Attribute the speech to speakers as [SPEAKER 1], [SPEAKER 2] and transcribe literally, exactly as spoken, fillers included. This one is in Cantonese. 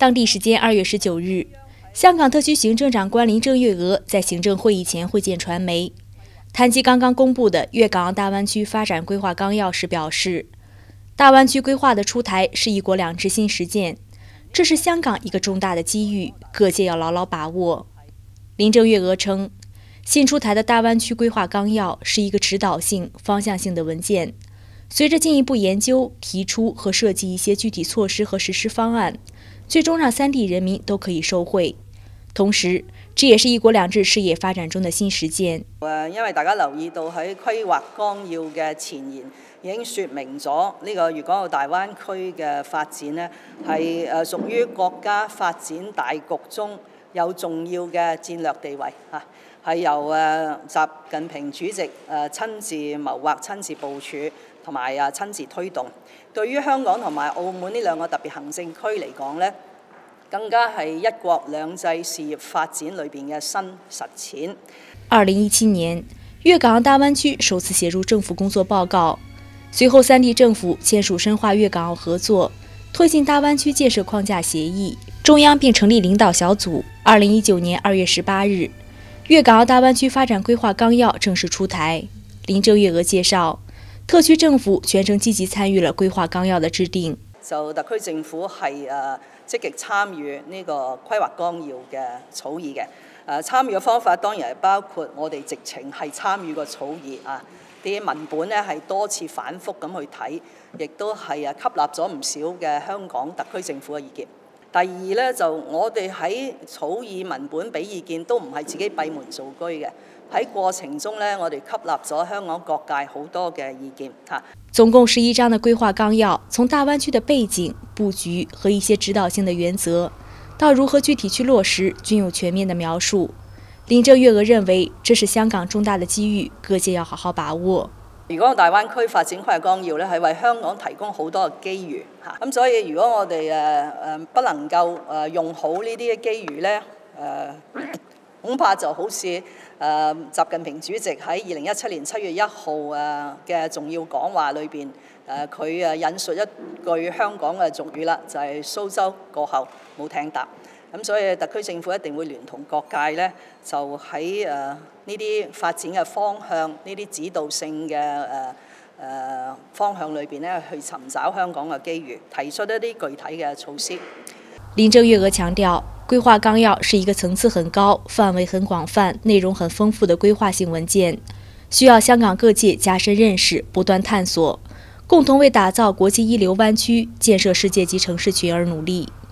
[SPEAKER 1] 当地时间二月十九日，香港特区行政长官林郑月娥在行政会议前会见传媒，谈及刚刚公布的粤港澳大湾区发展规划纲要时表示，大湾区规划的出台是一国两制新实践，这是香港一个重大的机遇，各界要牢牢把握。林郑月娥称，新出台的大湾区规划纲要是一个指导性、方向性的文件，随着进一步研究、提出和设计一些具体措施和实施方案，最终让三地人民都可以受惠。同時，這也是一國兩制事業發展中的新實踐。
[SPEAKER 2] 誒，因為大家留意到喺規劃綱要嘅前言已經説明咗呢個粵港澳大灣區嘅發展呢係誒屬於國家發展大局中有重要嘅戰略地位嚇，係由誒習近平主席誒親自謀劃、親自部署同埋啊親自推動。對於香港同埋澳門呢兩個特別行政區嚟講呢，更加係一國兩制事業發展裏邊嘅新實踐。
[SPEAKER 1] 二零一七年，粵港澳大灣區首次寫入政府工作報告，隨後三地政府簽署深化粵港澳合作、推進大灣區建設框架協議，中央並成立領導小組。二零一九年二月十八日，粵港澳大灣區發展規劃綱要正式出台。林鄭月娥介紹，特區政府全程積極參與了規劃綱要的制定。
[SPEAKER 2] 就特區政府係誒積極參與呢個規劃綱要嘅草擬嘅。誒參與嘅方法當然係包括我哋直情係參與個草擬啊，啲文本咧係多次反覆咁去睇，亦都係誒吸納咗唔少嘅香港特區政府嘅意見。第二咧就我哋喺草擬文本俾意見都唔係自己閉門造車嘅，喺過程中咧我哋吸納咗香港各界好多嘅意見嚇。
[SPEAKER 1] 總共十一章的規劃綱要，從大灣區的背景、佈局和一些指導性的原則，到如何具體去落實，均有全面的描述。林鄭月娥認為，這是香港重大的機遇，各界要好好把握。
[SPEAKER 2] 如果大灣區發展規劃綱要咧，係為香港提供好多嘅機遇嚇，咁所以如果我哋誒誒不能夠誒用好呢啲嘅機遇咧，誒恐怕就好似誒習近平主席喺二零一七年七月一號誒嘅重要講話裏邊，誒佢誒引述一句香港嘅俗語啦，就係蘇州過後冇艇搭。咁所以特區政府一定會聯同各界咧，就喺誒呢啲發展嘅方向、呢啲指導性嘅誒誒方向裏邊咧，去尋找香港嘅機遇，提出一啲具體嘅措施。
[SPEAKER 1] 林鄭月娥強調，規劃綱要是一個層次很高、範圍很廣泛、內容很豐富的規劃性文件，需要香港各界加深認識、不斷探索，共同為打造國際一流灣區、建設世界級城市群而努力。